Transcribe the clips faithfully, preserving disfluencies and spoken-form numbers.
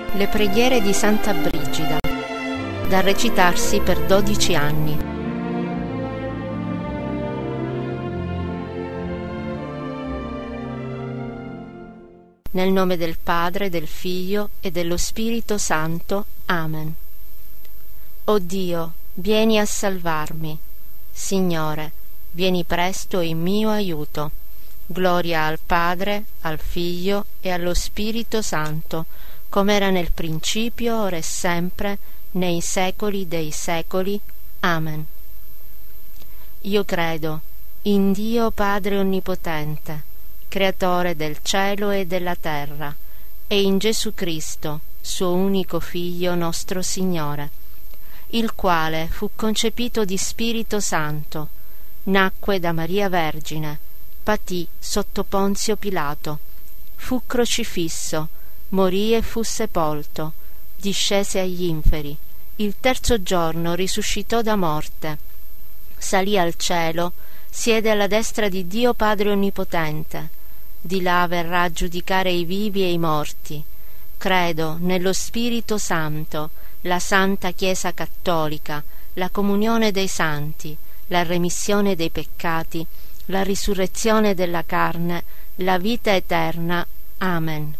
Le preghiere di Santa Brigida, da recitarsi per dodici anni. Nel nome del Padre, del Figlio e dello Spirito Santo. Amen. O Dio, vieni a salvarmi. Signore, vieni presto in mio aiuto. Gloria al Padre, al Figlio e allo Spirito Santo, come era nel principio, ora e sempre, nei secoli dei secoli. Amen. Io credo in Dio Padre Onnipotente, Creatore del cielo e della terra, e in Gesù Cristo, suo unico Figlio, nostro Signore, il quale fu concepito di Spirito Santo, nacque da Maria Vergine, patì sotto Ponzio Pilato, fu crocifisso, morì e fu sepolto, discese agli inferi, il terzo giorno risuscitò da morte, salì al cielo, siede alla destra di Dio Padre Onnipotente, di là verrà a giudicare i vivi e i morti. Credo nello Spirito Santo, la Santa Chiesa Cattolica, la comunione dei santi, la remissione dei peccati, la risurrezione della carne, la vita eterna. Amen.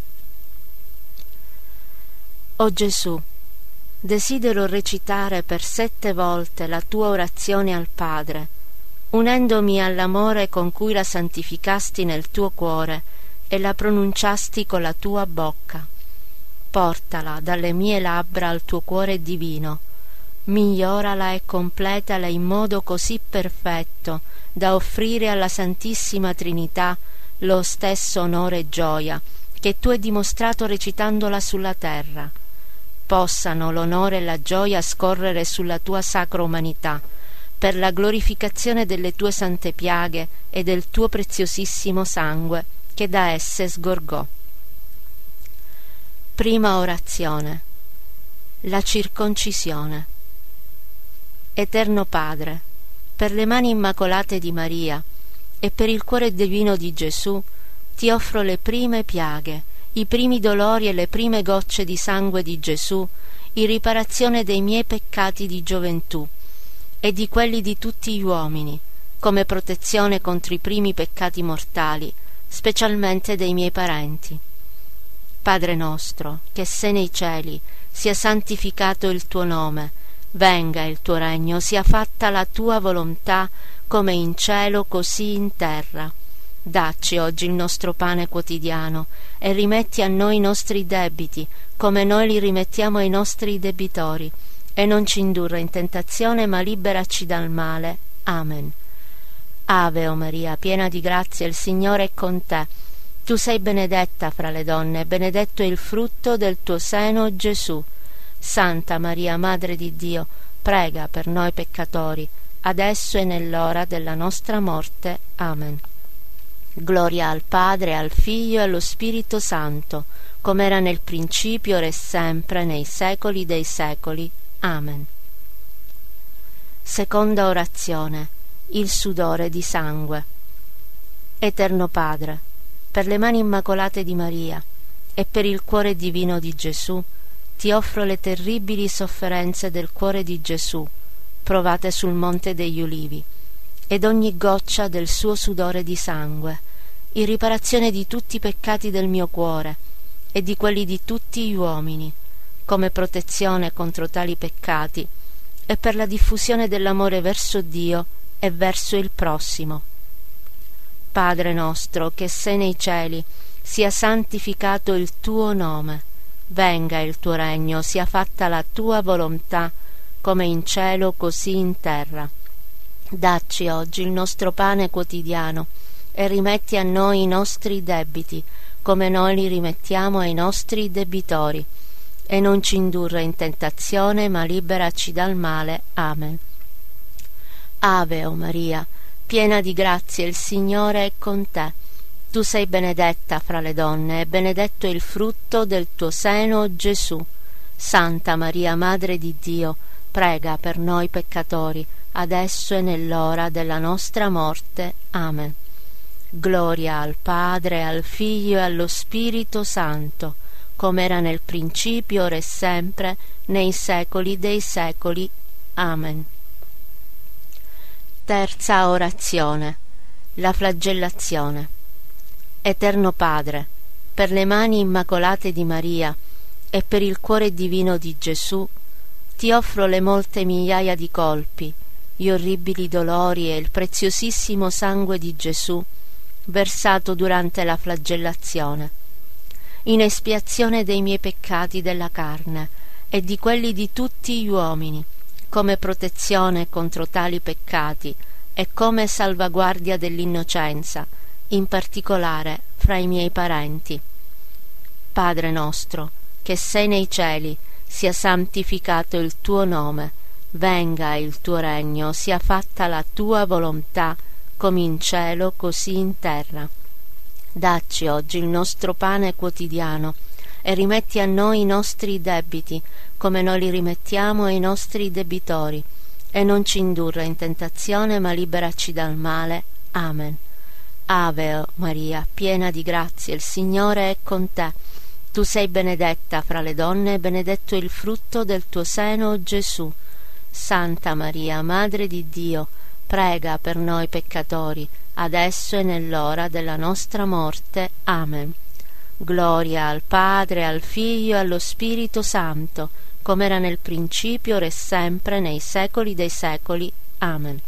O Gesù, desidero recitare per sette volte la tua orazione al Padre, unendomi all'amore con cui la santificasti nel tuo cuore e la pronunciasti con la tua bocca. Portala dalle mie labbra al tuo cuore divino, migliorala e completala in modo così perfetto da offrire alla Santissima Trinità lo stesso onore e gioia che tu hai dimostrato recitandola sulla terra. Possano l'onore e la gioia scorrere sulla tua sacra umanità, per la glorificazione delle tue sante piaghe e del tuo preziosissimo sangue che da esse sgorgò. Prima orazione. La circoncisione. Eterno Padre, per le mani immacolate di Maria e per il cuore divino di Gesù, ti offro le prime piaghe, i primi dolori e le prime gocce di sangue di Gesù, in riparazione dei miei peccati di gioventù e di quelli di tutti gli uomini, come protezione contro i primi peccati mortali, specialmente dei miei parenti. Padre nostro, che sei nei cieli, sia santificato il tuo nome, venga il tuo regno, sia fatta la tua volontà, come in cielo così in terra. Dacci oggi il nostro pane quotidiano e rimetti a noi i nostri debiti, come noi li rimettiamo ai nostri debitori, e non ci indurre in tentazione, ma liberaci dal male. Amen. Ave o Maria, piena di grazia, il Signore è con te. Tu sei benedetta fra le donne, e benedetto è il frutto del tuo seno, Gesù. Santa Maria, Madre di Dio, prega per noi peccatori, adesso e nell'ora della nostra morte. Amen. Gloria al Padre, al Figlio e allo Spirito Santo, come era nel principio, ora e sempre, nei secoli dei secoli. Amen. Seconda orazione. Il sudore di sangue. Eterno Padre, per le mani immacolate di Maria e per il cuore divino di Gesù, ti offro le terribili sofferenze del cuore di Gesù, provate sul Monte degli Ulivi, ed ogni goccia del suo sudore di sangue, in riparazione di tutti i peccati del mio cuore e di quelli di tutti gli uomini, come protezione contro tali peccati e per la diffusione dell'amore verso Dio e verso il prossimo. Padre nostro, che sei nei cieli, sia santificato il tuo nome, venga il tuo regno, sia fatta la tua volontà, come in cielo così in terra. Dacci oggi il nostro pane quotidiano e rimetti a noi i nostri debiti, come noi li rimettiamo ai nostri debitori, e non ci indurre in tentazione, ma liberaci dal male. Amen. Ave o Maria, piena di grazia, il Signore è con te. Tu sei benedetta fra le donne, e benedetto è il frutto del tuo seno, Gesù. Santa Maria, Madre di Dio, prega per noi peccatori, adesso e nell'ora della nostra morte. Amen. Gloria al Padre, al Figlio e allo Spirito Santo, come era nel principio, ora e sempre, nei secoli dei secoli. Amen. Terza orazione. La flagellazione. Eterno Padre, per le mani immacolate di Maria e per il cuore divino di Gesù, ti offro le molte migliaia di colpi, gli orribili dolori e il preziosissimo sangue di Gesù versato durante la flagellazione, in espiazione dei miei peccati della carne e di quelli di tutti gli uomini, come protezione contro tali peccati e come salvaguardia dell'innocenza, in particolare fra i miei parenti. Padre nostro, che sei nei cieli, sia santificato il tuo nome, venga il tuo regno, sia fatta la tua volontà, come in cielo così in terra. Dacci oggi il nostro pane quotidiano e rimetti a noi i nostri debiti, come noi li rimettiamo ai nostri debitori, e non ci indurre in tentazione, ma liberaci dal male. Amen. Ave Maria, piena di grazia, il Signore è con te. Tu sei benedetta fra le donne e benedetto il frutto del tuo seno, Gesù. Santa Maria, Madre di Dio, prega per noi peccatori, adesso e nell'ora della nostra morte. Amen. Gloria al Padre, al Figlio e allo Spirito Santo, come era nel principio, ora e sempre, nei secoli dei secoli. Amen.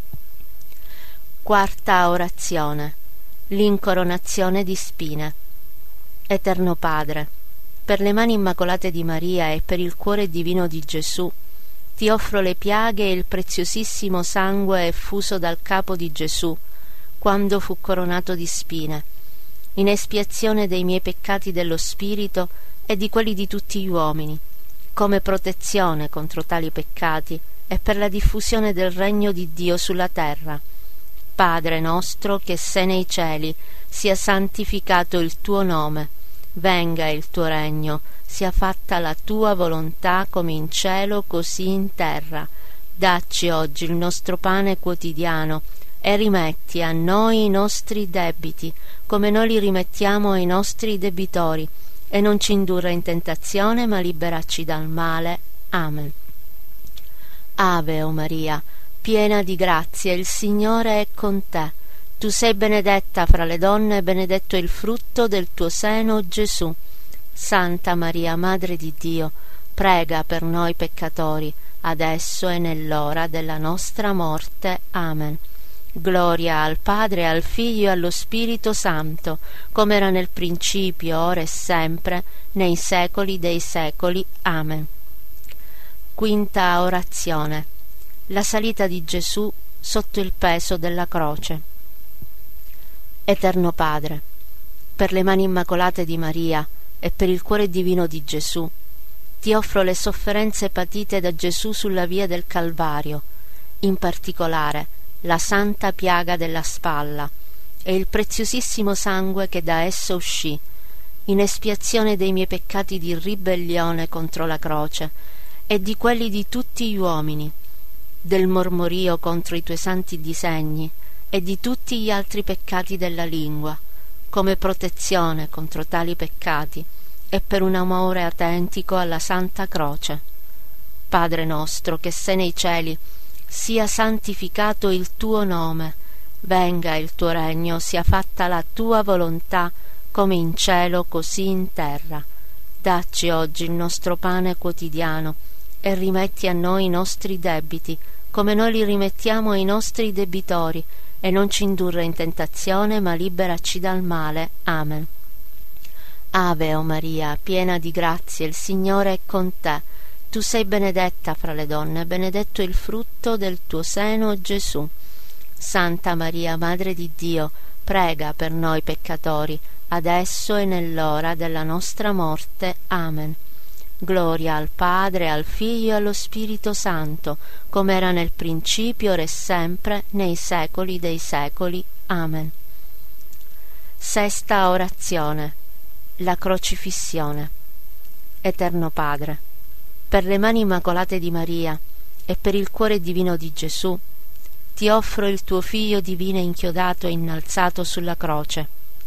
Quarta orazione. L'incoronazione di spine. Eterno Padre, per le mani immacolate di Maria e per il cuore divino di Gesù, ti offro le piaghe e il preziosissimo sangue effuso dal capo di Gesù quando fu coronato di spine, in espiazione dei miei peccati dello spirito e di quelli di tutti gli uomini, come protezione contro tali peccati e per la diffusione del regno di Dio sulla terra. Padre nostro che sei nei cieli, sia santificato il tuo nome, venga il tuo regno, sia fatta la tua volontà come in cielo così in terra. Dacci oggi il nostro pane quotidiano e rimetti a noi i nostri debiti, come noi li rimettiamo ai nostri debitori, e non ci indurre in tentazione, ma liberaci dal male. Amen. Ave o Maria, piena di grazia, il Signore è con te. Tu sei benedetta fra le donne e benedetto il frutto del tuo seno, Gesù. Santa Maria, Madre di Dio, prega per noi peccatori, adesso e nell'ora della nostra morte. Amen. Gloria al Padre, al Figlio e allo Spirito Santo, come era nel principio, ora e sempre, nei secoli dei secoli. Amen. Quinta orazione. La salita di Gesù sotto il peso della croce. Eterno Padre, per le mani immacolate di Maria e per il cuore divino di Gesù, ti offro le sofferenze patite da Gesù sulla via del Calvario, in particolare la santa piaga della spalla e il preziosissimo sangue che da esso uscì, in espiazione dei miei peccati di ribellione contro la croce e di quelli di tutti gli uomini, del mormorio contro i tuoi santi disegni e di tutti gli altri peccati della lingua, come protezione contro tali peccati e per un amore autentico alla Santa Croce. Padre nostro che sei nei cieli, sia santificato il tuo nome, venga il tuo regno, sia fatta la tua volontà come in cielo così in terra. Dacci oggi il nostro pane quotidiano e rimetti a noi i nostri debiti, come noi li rimettiamo ai nostri debitori, e non ci indurre in tentazione, ma liberaci dal male. Amen. Ave o Maria, piena di grazia, il Signore è con te. Tu sei benedetta fra le donne, benedetto il frutto del tuo seno, Gesù. Santa Maria, Madre di Dio, prega per noi peccatori, adesso e nell'ora della nostra morte. Amen. Gloria al Padre, al Figlio e allo Spirito Santo, come era nel principio, ora e sempre, nei secoli dei secoli. Amen. Sesta orazione. La crocifissione. Eterno Padre, per le mani immacolate di Maria e per il cuore divino di Gesù, ti offro il tuo Figlio divino inchiodato e innalzato sulla croce.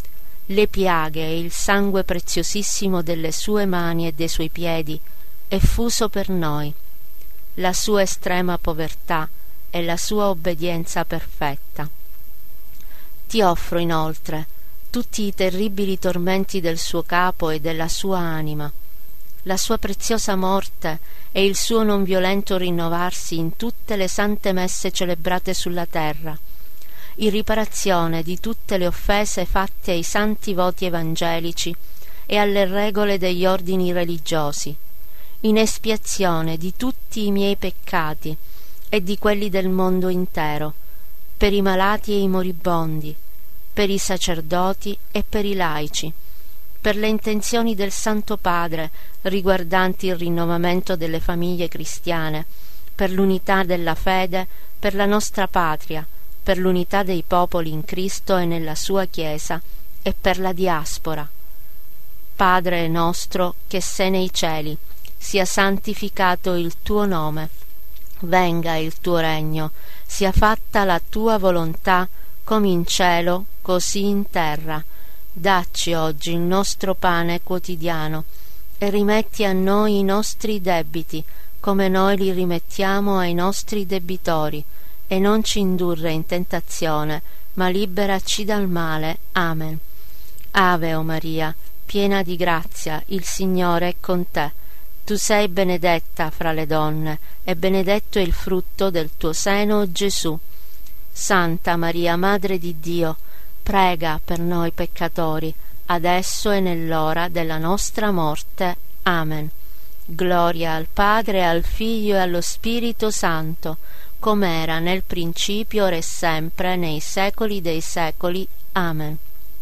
le piaghe e il sangue preziosissimo delle sue mani e dei suoi piedi, effuso per noi, la sua estrema povertà e la sua obbedienza perfetta. Ti offro inoltre tutti i terribili tormenti del suo capo e della sua anima, la sua preziosa morte e il suo non violento rinnovarsi in tutte le sante messe celebrate sulla terra, in riparazione di tutte le offese fatte ai santi voti evangelici e alle regole degli ordini religiosi, in espiazione di tutti i miei peccati e di quelli del mondo intero, per i malati e i moribondi, per i sacerdoti e per i laici, per le intenzioni del Santo Padre riguardanti il rinnovamento delle famiglie cristiane, per l'unità della fede, per la nostra patria, per l'unità dei popoli in Cristo e nella sua Chiesa, e per la diaspora. Padre nostro che sei nei cieli, sia santificato il tuo nome, venga il tuo regno, sia fatta la tua volontà, come in cielo, così in terra. Dacci oggi il nostro pane quotidiano e rimetti a noi i nostri debiti, come noi li rimettiamo ai nostri debitori, e non ci indurre in tentazione, ma liberaci dal male. Amen. Ave o Maria, piena di grazia, il Signore è con te. Tu sei benedetta fra le donne, e benedetto è il frutto del tuo seno, Gesù. Santa Maria, Madre di Dio, prega per noi peccatori, adesso e nell'ora della nostra morte. Amen. Gloria al Padre, al Figlio e allo Spirito Santo, come era nel principio, ora e sempre, nei secoli dei secoli. Amen.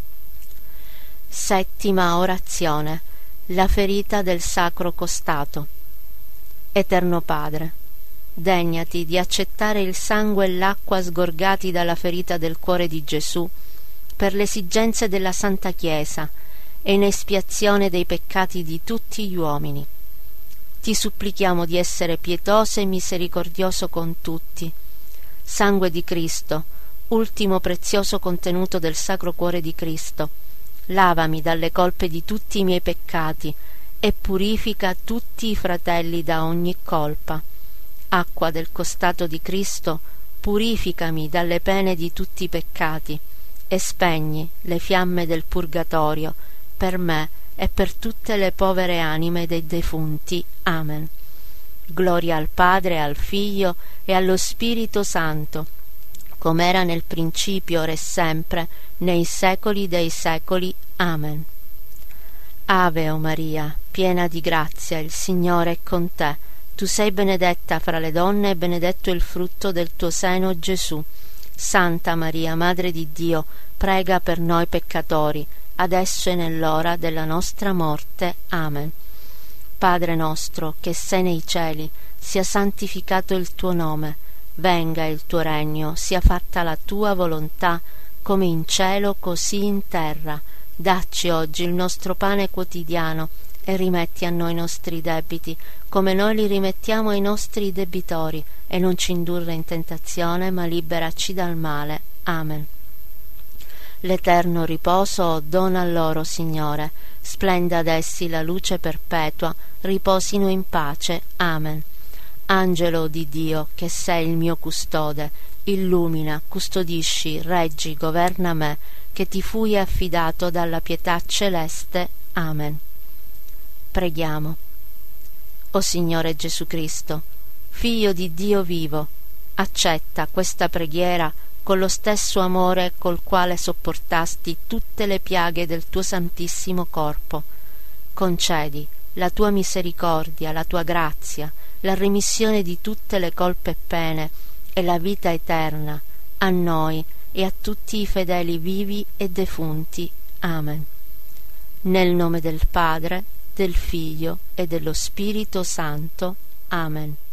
Settima orazione. La ferita del Sacro Costato. Eterno Padre, degnati di accettare il sangue e l'acqua sgorgati dalla ferita del cuore di Gesù per le esigenze della Santa Chiesa e in espiazione dei peccati di tutti gli uomini. Ti supplichiamo di essere pietoso e misericordioso con tutti. Sangue di Cristo, ultimo prezioso contenuto del Sacro Cuore di Cristo, lavami dalle colpe di tutti i miei peccati e purifica tutti i fratelli da ogni colpa. Acqua del costato di Cristo, purificami dalle pene di tutti i peccati e spegni le fiamme del purgatorio per me e per tutte le povere anime dei defunti. Amen. Gloria al Padre, al Figlio e allo Spirito Santo, come era nel principio, ora e sempre, nei secoli dei secoli. Amen. Ave o Maria, piena di grazia, il Signore è con te. Tu sei benedetta fra le donne e benedetto il frutto del tuo seno, Gesù. Santa Maria, Madre di Dio, prega per noi peccatori, adesso e nell'ora della nostra morte. Amen. Padre nostro, che sei nei cieli, sia santificato il tuo nome, venga il tuo regno, sia fatta la tua volontà, come in cielo così in terra. Dacci oggi il nostro pane quotidiano e rimetti a noi i nostri debiti, come noi li rimettiamo ai nostri debitori, e non ci indurre in tentazione, ma liberaci dal male. Amen. L'eterno riposo dona loro, Signore, splenda ad essi la luce perpetua, riposino in pace. Amen. Angelo di Dio, che sei il mio custode, illumina, custodisci, reggi, governa me, che ti fui affidato dalla pietà celeste. Amen. Preghiamo. O Signore Gesù Cristo, Figlio di Dio vivo, accetta questa preghiera con lo stesso amore col quale sopportasti tutte le piaghe del tuo santissimo corpo. Concedi la tua misericordia, la tua grazia, la remissione di tutte le colpe e pene e la vita eterna a noi e a tutti i fedeli vivi e defunti. Amen. Nel nome del Padre, del Figlio e dello Spirito Santo. Amen.